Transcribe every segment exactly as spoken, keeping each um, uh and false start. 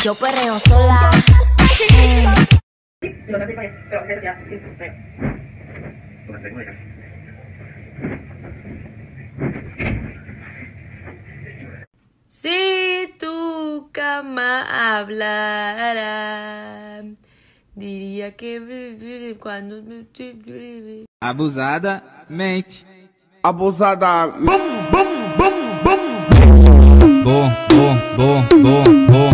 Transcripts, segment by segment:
Yo perreo sola. Si tu cama hablara, diría que cuando abusadamente. Abusada. Bom, bom, bom, bom. Bom, bom, bom, bom, bom.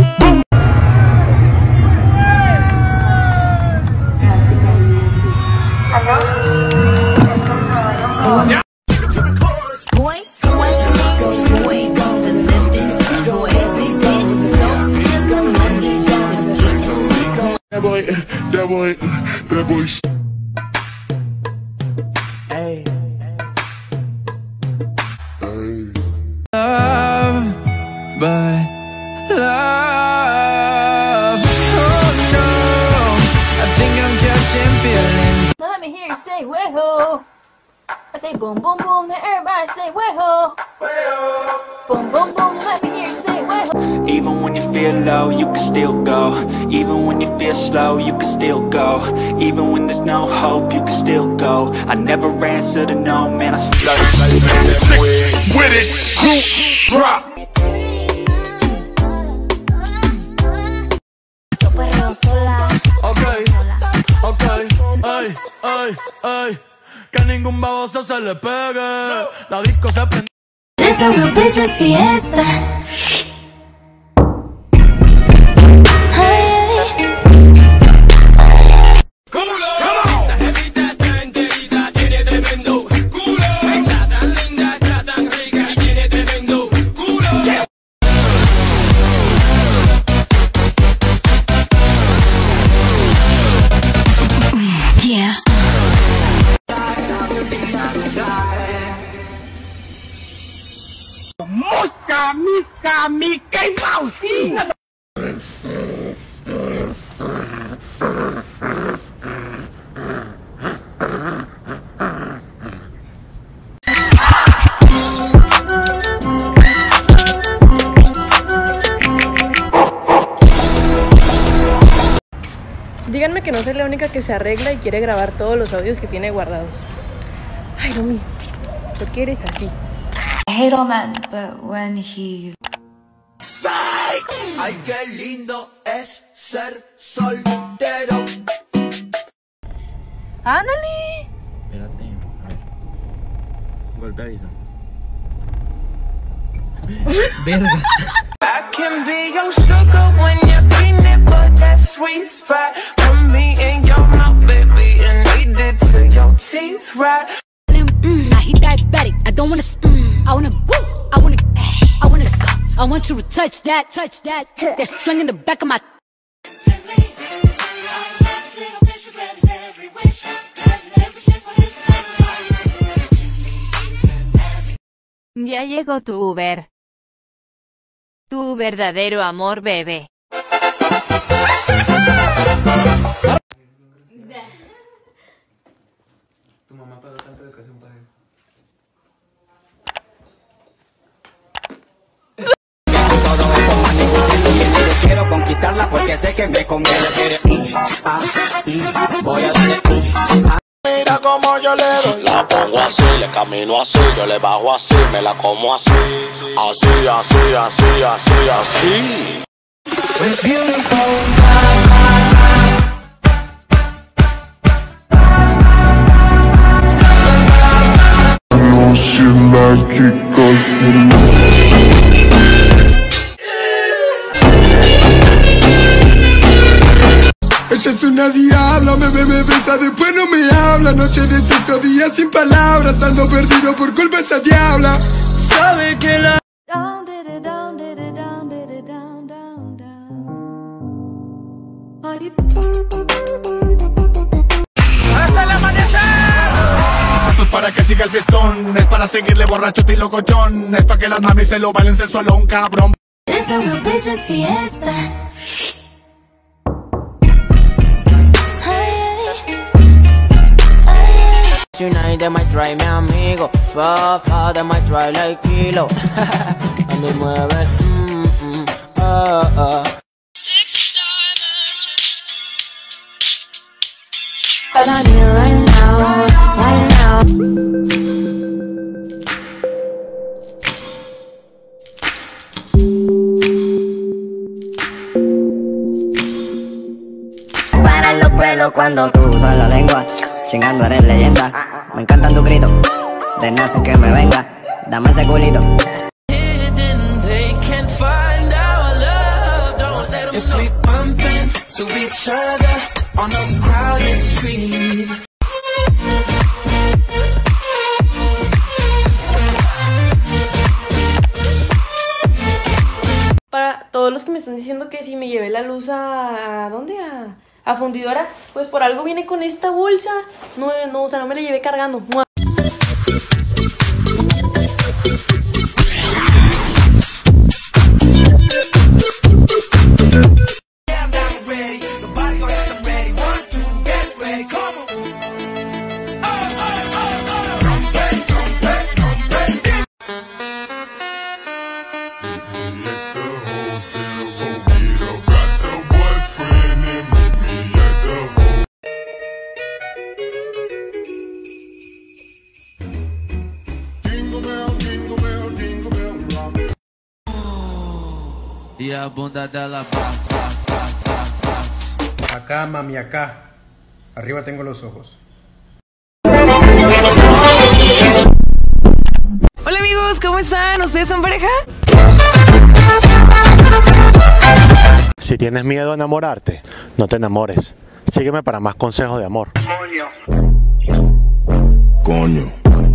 Boy, swing, swing, the living swing. Don't feel the money, just get your That boy, that boy, that boy. Hey. Love, but love. Oh no, I think I'm catching feelings. Now let me hear you say way-ho. I say boom, boom, boom, then everybody say way-ho. Boom, boom, boom, let me hear you say way-ho. Even when you feel low, you can still go. Even when you feel slow, you can still go. Even when there's no hope, you can still go. I never answer to no, man, I still Sick with it, group drop. Yo perreo sola. Okay, okay, ay, ay, ay. Que ningún baboso se le pegue. La disco se prende. It's a real bitches fiesta. Esa jevita tan querida tiene tremendo culo. Está tan linda, está tan rica y tiene tremendo culo. Yeah. Mosca, misca, Mickey Mouse. Díganme que no soy la única que se arregla y quiere grabar todos los audios que tiene guardados. Ay, Domi, ¿por qué eres así? I hate all men, but when he... Ay, qué lindo es ser soltero. ¡Ándale! Espérate, a ver. Golpe avisa. Verga. I can be your sugar when you're feeling for that sweet spot. Put me in your mouth, baby, and eat it till your teeth rot. Mm, now he diabetic. I don't wanna. Mm, I wanna. Woo, I wanna. I wanna. I want you to touch that. Touch that. That swing in the back of my. Ya llegó tu Uber. Tu verdadero amor, bebé. Tu mamá pagó tanta educación para eso. Quiero conquistarla porque sé que me conviene. Quiere, mm, ah, mm, voy a darle. Mm, ah. Mira como yo le doy. La pongo así, le camino así, yo le bajo así, me la como así. Así, así, así, así, así. No se la que ella es una diabla, me bebe, me besa, después no me habla. Noche de sexo, día sin palabras, ando perdido por culpa de esa diabla. Sabe que la Down, did it, down, did it, down, did it, down, down, down. Are you... ¡Hasta el amanecer! Esto es para que siga el fiestón, es para seguirle borracho y locochón, es para que las mamis se lo bailen solo un cabrón. It's a real bitches fiesta. Tonight they might try mi amigo, fa fa they might try like kilo. A mí mueve, mm, mm, ah, ah. Paran los pelos cuando tú usas la lengua. Chingando eres leyenda. Me encantan tus gritos. De nace que me venga. Dame ese culito. Para todos los que me están diciendo que si me llevé la luz a... ¿a dónde? A, a fundidora, pues por algo viene con esta bolsa. No, no, o sea, no me la llevé cargando. ¡Mua! Y a bunda dela. Acá, mami, acá. Arriba tengo los ojos. Hola amigos, ¿cómo están? ¿Ustedes son pareja? Si tienes miedo a enamorarte, no te enamores. Sígueme para más consejos de amor. Coño.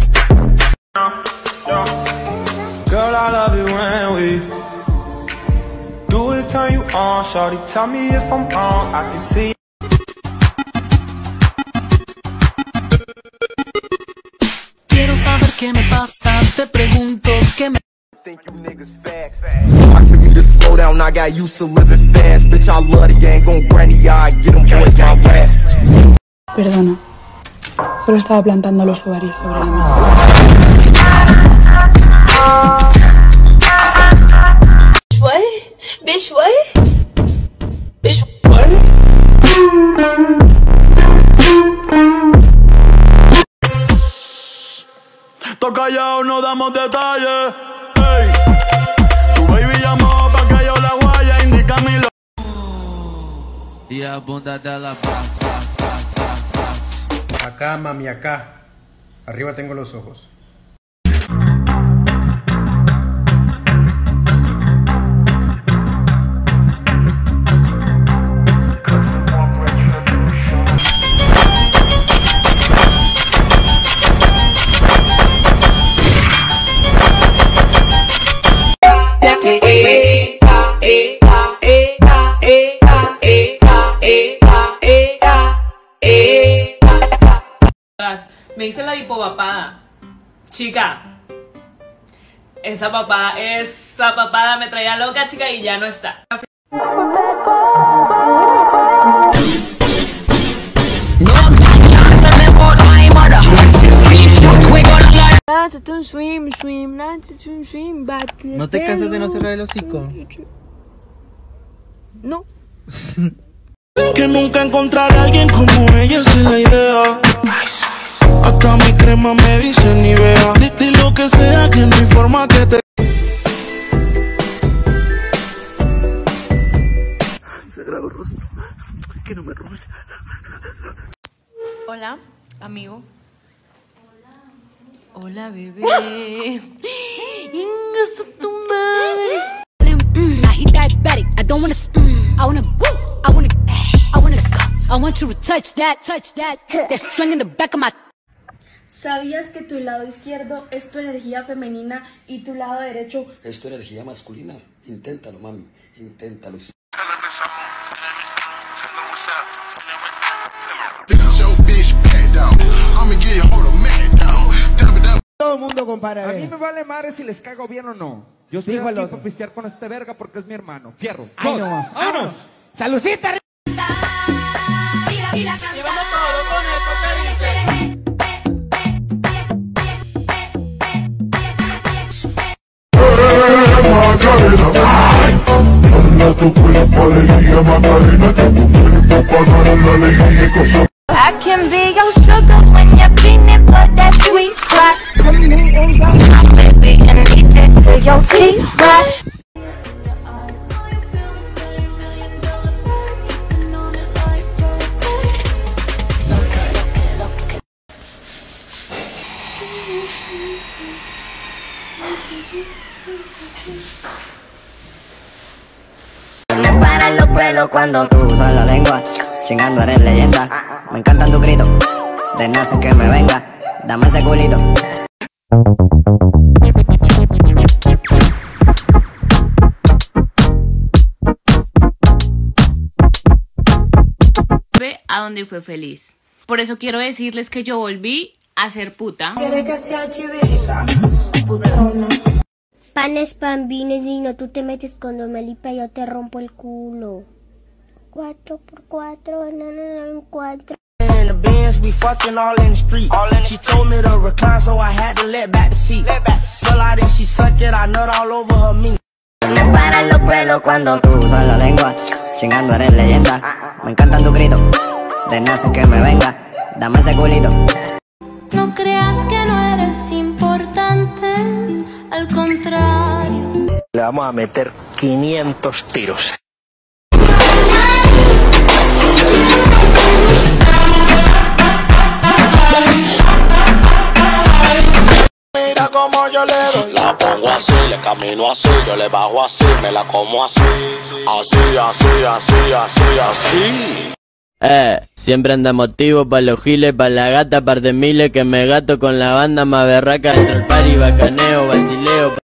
Girl, I love you when we do it, turn you on, shorty. Tell me if I'm wrong, I can see. Quiero saber qué me pasa, te pregunto qué me. Think you niggas fast. Hard for me to slow down, I got used to living fast. Bitch, I love the gang, gon' granny eye, get them boys my last. Perdona, solo estaba plantando los ovarios sobre la mesa. What? Bitch, what? Bitch, what? Tô callado, no damos detalles. Hey. Tu baby llamó pa' que yo la guaya, indica mi lo. Y a bunda dela. Acá, mami, acá. Arriba tengo los ojos. Me hice la hipopapada. Chica, esa papada, esa papada me traía loca, chica, y ya no está. ¿No te cansas de no cerrar el hocico? No. Que nunca encontraré a alguien como ella, esa es la idea. Hasta mi crema me dice ni vea. Di, di lo que sea, que no hay forma que te. Sagrado rostro, que no me robes. Hola, amigo. Hola, bebé. Ingas a tu madre. Mm, now he diabetic. I don't wanna. Mm, I wanna. Woo, I wanna. I wanna. I want you to touch that, touch that. That swing in the back of my. ¿Sabías que tu lado izquierdo es tu energía femenina y tu lado derecho es tu energía masculina? Inténtalo, mami, inténtalo. Todo el mundo, compadre. A mí me vale madre si les cago bien o no. Yo estoy aquí para pistear con este verga porque es mi hermano. Fierro. ¡Ay, no más! ¡Vámonos! ¡Salucita! Macarena, tu cuerpo alegría, Macarena, que tu cuerpo para dar la alegría y cosas. I can be your sugar when you're feeling for that sweet spot. I'm moving on my baby and eat it till your teeth rot. Me paran los pelos cuando tú usas la lengua. Chingando eres leyenda. Me encantan tus gritos. De nace que me venga. Dame ese culito. Ve a donde fue feliz. Por eso quiero decirles que yo volví a ser puta. ¿Quieres que sea chivirica? Putona. Panes bambinos, y no tú te metes cuando me Lipa y yo te rompo el culo. Cuatro por cuatro, no, no, no, cuatro. In the Benz, we fucking all in the street. All in she told me to recline, so I had to let back the seat. Fell out and she sucked it, I nut all over her meat. Me paran los pelos cuando tú usas la lengua. Chingando eres leyenda. Me encantan tus gritos. De nace que me venga. Dame ese culito. No creas que no eres importante, al contrario. Le vamos a meter quinientos tiros. Mira como yo le doy. La pongo así, le camino así, yo le bajo así, me la como así. Así, así, así, así, así. Eh, siempre anda motivo pa' los giles, pa' la gata, par de miles que me gato con la banda más berraca entre el party, bacaneo, vacileo.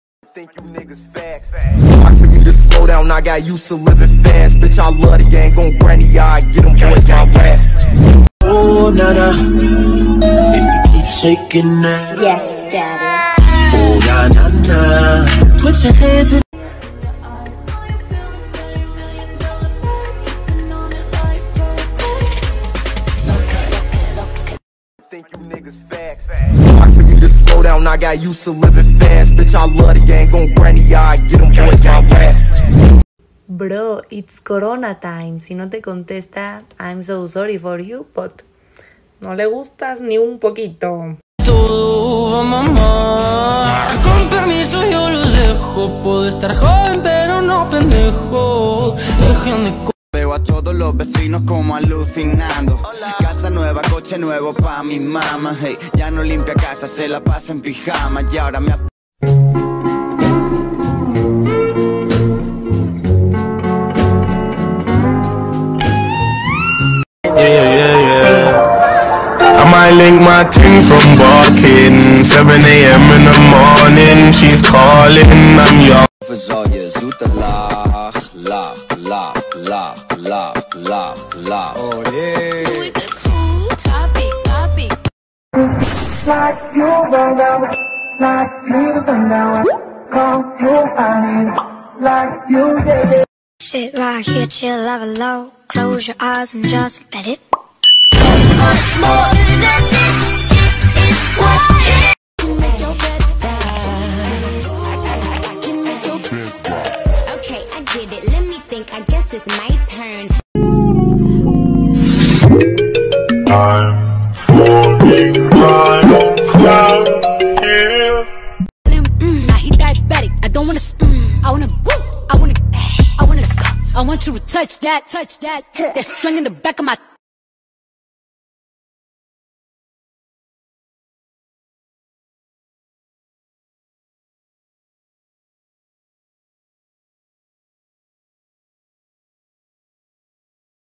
Slow down, I got used to living fast. Bitch, I love the gang, gon' granny eye, get them boys my last. Oh, nana, if you keep shaking that. Yes, daddy. Oh, na, na, na, put your hands in. Think you niggas fast. Hard for you to slow down, I got used to living fast. Bitch, I love the gang, gon' granny eye, get them boys my last. Bro, it's Corona time. Si no te contesta, I'm so sorry for you, but no le gustas ni un poquito. Todo, mamá. Con permiso yo los dejo. Puedo estar joven, pero no pendejo. Dejen de Veo a todos los vecinos como alucinando. Casa nueva, coche nuevo pa' mi mamá. Hey, ya no limpia casa, se la pasa en pijama. Y ahora me... Yeah, yeah, yeah. I might link my ting from barking. seven a m in the morning, she's calling, I'm young. Zal je zoete laag, laag, laag, laag, laag, laag, laag. Oh yeah. Doe ik het goed? Topic, topic. Like you run down, like you the sundown. Come through, I need like you did it. Sit right here, chill, have a low. Close your eyes and just let it. Much more than this, it is what it Okay, I get it. Let me think. I guess it's my turn. I'm walking right on cloud here. Mm, nah, he diabetic. I don't wanna. Mm, I wanna. Woo, I wanna. I wanna. I want you to touch that, touch that. That string in the back of my.